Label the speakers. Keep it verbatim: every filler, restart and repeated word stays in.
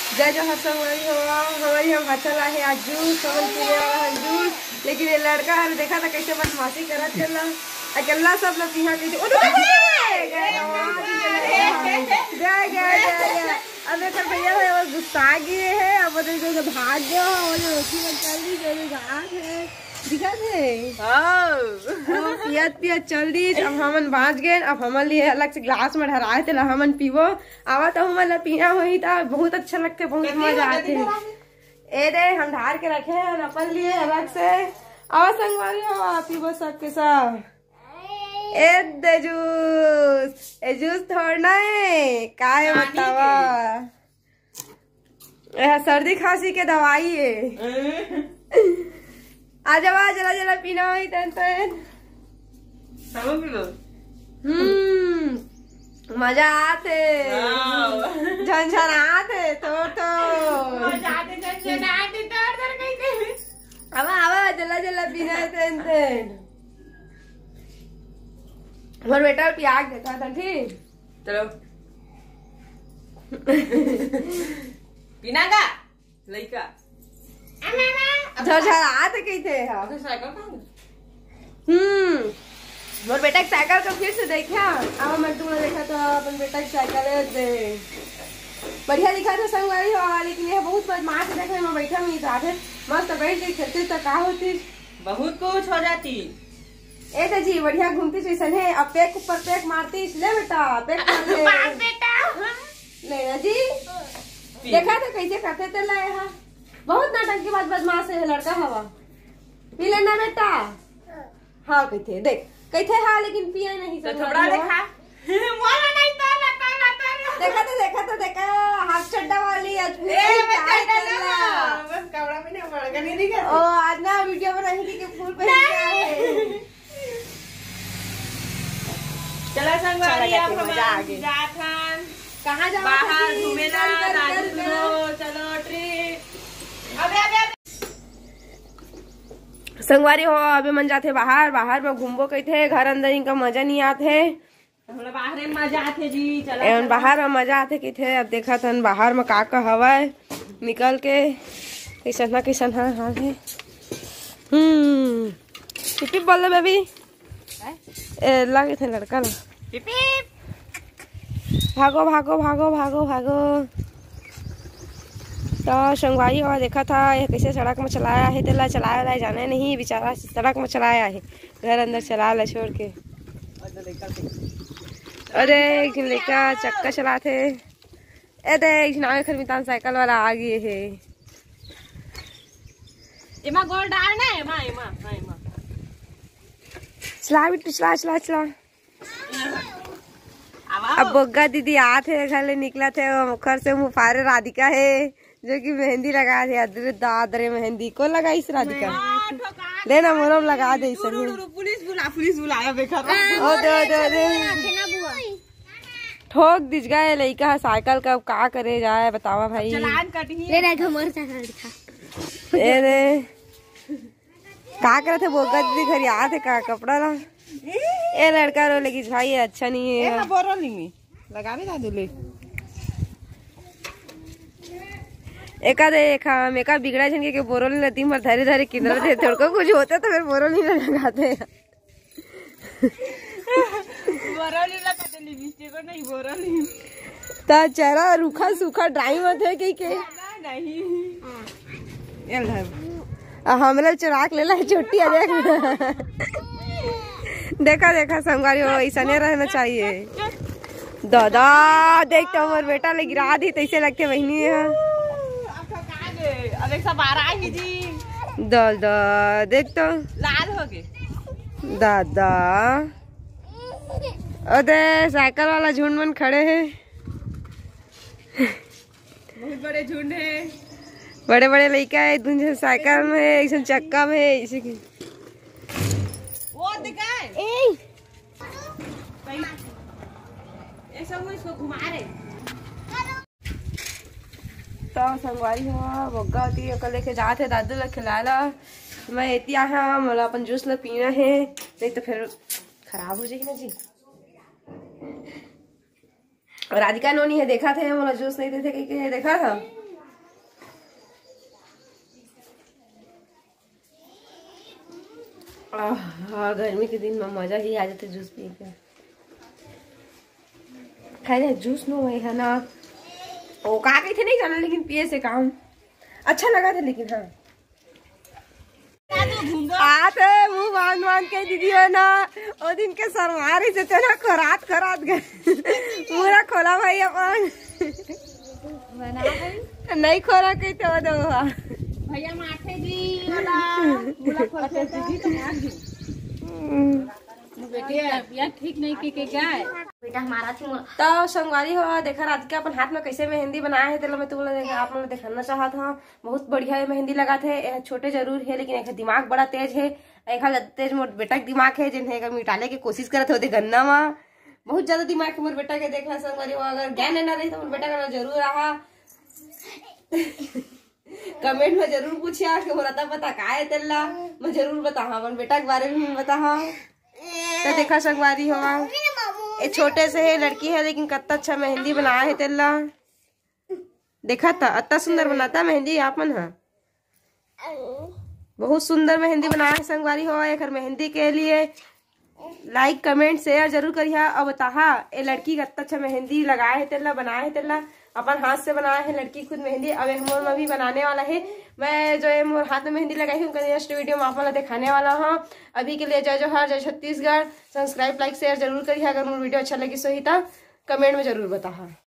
Speaker 1: जय जो हर हमारी हुआ हमारी हम अच्छा लाहे आज जूस समझ पीने वाला है जूस। लेकिन ये लड़का है देखा था कैसे बदमाशी करत चला अकेला सब लोग यहाँ के जय जय जय। अब देखो भैया है वो गुस्सा गए है अब देखो जो भाग गया और जो रोटी में चल रही जो घास है दिखा थे पियत पियत चल दी। अब हमन बाँच गए अब हमन लिए अलग से ग्लास में ढराए थे हमन पीवो आवा तो हमन पीना हुई था बहुत अच्छा लगते बहुत मजा आते। ए दे हम ढार के रखे हैं अपन लिए अलग से आवा संगवारी हो पीवो सबके सब। ए दे जूस ए जूस थोड़ना है का है बतावा सर्दी खांसी के दवाई है। आ जावा जला जला पीना हुई तन तन हम्म मजा आते झंझन आते थोड़ थोड़ आवा आवा जला जला पीना तन तन और बेटा प्याज देखा था ठीक
Speaker 2: चलो पीना का लइका
Speaker 1: झरझरात कही थे हम्म मोर बेटा की साइकिल को फिर से देखा अब मैं तुमने देखा तो अपन बेटा की साइकिल दे बढ़िया दिखा था संगवारी हो लेकिन ये बहुत बदमाश देखने में बैठा नहीं था मस्त बैठ के खेलते तो का होती
Speaker 2: बहुत कुछ हो जाती।
Speaker 1: ए तो जी बढ़िया घूमती जैसन है अब पेक ऊपर पेक मारती ले बेटा पेक मार बेटा ले ना जी देखा था कैसे करते थे लाए हा बहुत नाटक के बाद बदमाश है लड़का हवा पी लेना बेटा हाँ कहते देख कहते हाँ लेकिन पिया नहीं
Speaker 2: तो थोड़ा देखा बोला नहीं तो ना तो ना तो
Speaker 1: देखा तो देखा तो देखा हाफ चड्डा वाली आज
Speaker 2: ए बस कपड़ा में नहीं पड़ेगा नहीं दिखा
Speaker 1: ओ आज ना वीडियो बनाएंगे कि फूल पहन के आए
Speaker 2: चला संगवारी अब हम जाथन
Speaker 1: कहाँ जा
Speaker 2: बाहर घूमे ना चलो ट्रिप अबे अबे
Speaker 1: संगवारी हो अभी मन जाते बाहर बाहर में घूमबो कहते घर अंदर इनका मजा नहीं आते
Speaker 2: हमरा बाहर में मजा आते जी चला
Speaker 1: एवं बाहर में मजा आते कहते अब देखा था बाहर में का का हवा है निकल के कैसन ना कैसन हाँ हाँ है हम्म पिपी बोल रहे बेबी ए लगे थे लड़का ना
Speaker 2: पिपी
Speaker 1: भागो भागो भागो भागो भागो तो संगवारी हुआ देखा था ये कैसे सड़क में चलाया है तेला चलाया ला जाने नहीं बेचारा सड़क में चलाया है घर अंदर चला ला छोड़ के अरे एक लड़का चक्का चलाते ए देख नावे खरमितान साइकिल वाला आ गए है
Speaker 2: एमा गोल डालना है एमा एमा हां एमा
Speaker 1: चला बिट्टू चला चला चला अब बोग्गा दीदी आते घर ले निकला थे वो मुखर से मुफारे राधिका है जो कि मेहंदी लगा दे अदरे दादरे मेहंदी को लगा इस राधिका लेना मोरम लगा दे इस
Speaker 2: पुलिस बुला पुलिस बुलाया बेकार
Speaker 1: ओ दे दे दे ठोक दिस गए लइका साइकिल का का करे जाए बतावा भाई
Speaker 2: चलान कटही
Speaker 3: ले रे हमर साइकिल दिखा
Speaker 1: ए रे का करे थे बोग्गा दीदी घर याद है का कपड़ा ला ए लड़का रो लेकिन भाई अच्छा नहीं है
Speaker 2: ए बोरोली में लगा भी दादू ले
Speaker 1: एका देखा मेका बिगड़ा छन के बोरोली नदी में धरे धरे किनारे थे थोड़ा कुछ होता तो फिर बोरोली लगाते
Speaker 2: बोरोली लगाते लिपस्टिक को नहीं बोरोली
Speaker 1: ता चेहरा रूखा सूखा ड्राई मत है के के
Speaker 2: नहीं ये ले
Speaker 1: हमला चुराक लेला छोटी आ जाए देखा देखा संगवारी हो ऐसा नहीं रहना चाहिए दादा देख तो हमारे बेटा ले गिरा दी तैसे लगते वही है
Speaker 2: अलेक्सा बारह आई जी
Speaker 1: दादा देख तो
Speaker 2: लाल हो गए
Speaker 1: दादा अरे साइकिल वाला झुंड मन खड़े हैं
Speaker 2: बहुत बड़े झुंड है
Speaker 1: बड़े बड़े लड़का है दूसरे साइकिल में ऐसा चक्का में ऐसे की
Speaker 2: वो दिखा
Speaker 3: ए
Speaker 2: ऐसा वो इसको घुमा रहे
Speaker 1: तो संगवारी हुआ बोग्गा होती है कल लेके जाते दादू लोग खिलाला मैं इतनी आया मतलब अपन जूस लोग पीना है नहीं तो फिर खराब हो जाएगी ना जी। और राधिका नोनी है देखा थे मोला जूस नहीं देते कहीं देखा था हाँ, गर्मी के दिन में मजा ही आ जाते जूस पी के। खाए जूस नो वही है ना, ओ कहा थे नहीं जाना, लेकिन पिए से काम अच्छा लगा था। लेकिन हाँ आते मुँह बांध बांध के दीदी है ना, ओ दिन के सरमारी से ना खरात खरात गए पूरा खोला भाई अपन नहीं खोला कही तो दो
Speaker 2: भैया माथे जी वाला खोलते जी तो मार दी बेटिया ठीक नहीं की के गाय बेटा हमारा थी।
Speaker 1: तो संगवारी हो देखा राधिका अपन हाथ में कैसे मेहंदी बनाया है, तो मैं तुम लोग आप लोग दिखाना चाहा था। बहुत बढ़िया मेहंदी लगा थे। छोटे जरूर है लेकिन एक दिमाग बड़ा तेज है, एक तेज मोर बेटा के दिमाग है जिन्हें मिटाने की कोशिश करते होते गन्ना में बहुत ज्यादा दिमाग है मोर बेटा के। देखना संगवारी हो अगर ज्ञान लेना रही तो मोर बेटा का जरूर रहा कमेंट में जरूर पूछिया कि मोरा पता का है तेला, मैं जरूर बता अपन बेटा के बारे में बता। तो देखा संगवारी हो ये छोटे से है लड़की है लेकिन कितना अच्छा मेहंदी बनाया है तेला। देखा था इतना सुंदर बनाता मेहंदी आपन है, बहुत सुंदर मेहंदी बनाया है संगवारी हो। एक मेहंदी के लिए लाइक कमेंट शेयर जरूर करिए। अब बता ये लड़की कितना अच्छा मेहंदी लगाया है तेला, बनाया है तेला, अपन हाथ से बनाया है लड़की खुद मेहंदी। अब मोर में भी बनाने वाला है, मैं जो है मोर हाथ में मेहंदी लगाई हूँ नेक्स्ट वीडियो में आप वाला दिखाने वाला हूँ। अभी के लिए जय जोहार, जय छत्तीसगढ़। सब्सक्राइब लाइक शेयर जरूर करिए। अगर मोर वीडियो अच्छा लगी सो ही तो कमेंट में जरूर बता।